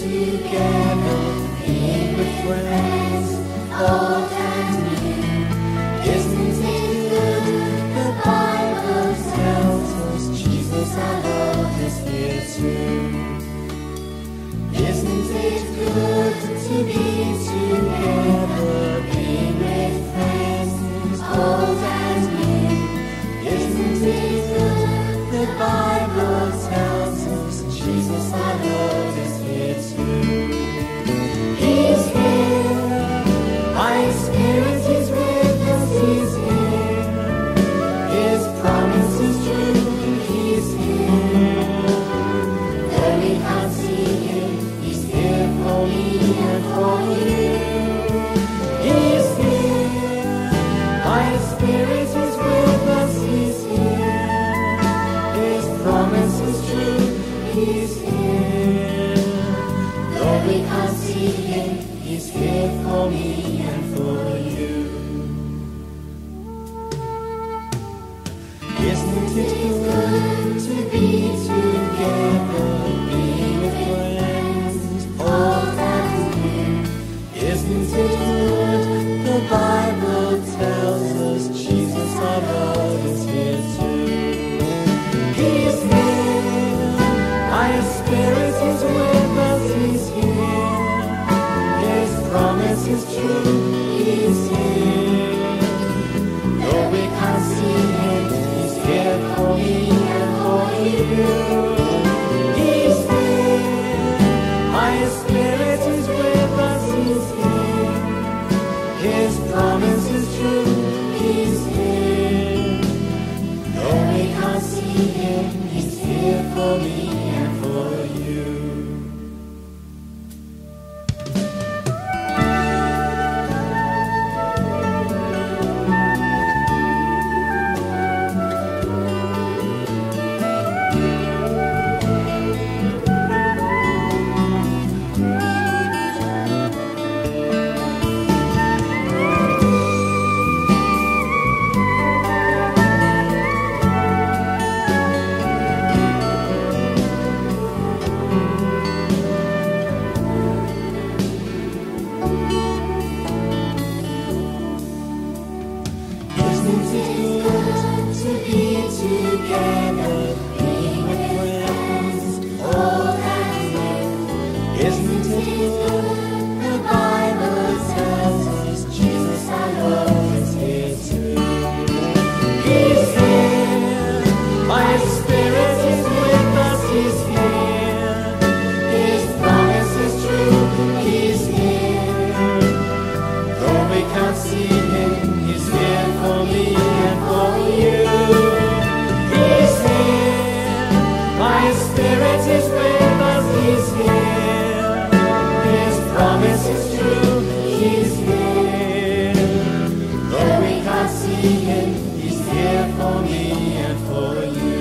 together, being with friends, old and new. Isn't it good? The Bible tells us Jesus our Lord is here too. Isn't it good to be together, being with friends, old and new? Isn't it good? The Bible tells us Jesus our Lord is here too. He's here, my Spirit is with us, He's here. His promise is true, He's here. Though we can't see Him, He's here for me and for you. He's here, my Spirit is with us, He's here. His promise is true, He's here. Though we can't see Him, He's here for me and for you. Isn't it good to be together, being with friends, old and new? Isn't it good? The Bible tells us Jesus our Lord is here too. He's here, my Spirit is with us, He's here. His promise is true, He's here. Though we can't see Him, He's here for me and for you. He's here, my Spirit is with us, He's here. His promise is true, He's here. Though we can't see Him, He's here for me and for you. Isn't it good to be together, being with friends, old and new? Isn't it good? The Bible tells us Jesus our Lord is here too. He's here, my Spirit is with us, He's here. His promise is true, He's here. Though we can't see Him, He's here for me and for you. He's here, my Spirit is with us, He's here. His promise is true, He's here. Though we can't see Him, He's here for me and for you.